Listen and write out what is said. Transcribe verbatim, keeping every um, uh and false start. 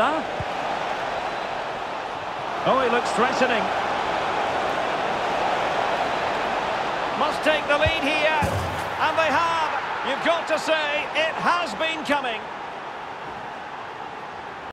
Oh, he looks threatening. Must take the lead here. And they have. You've got to say, it has been coming.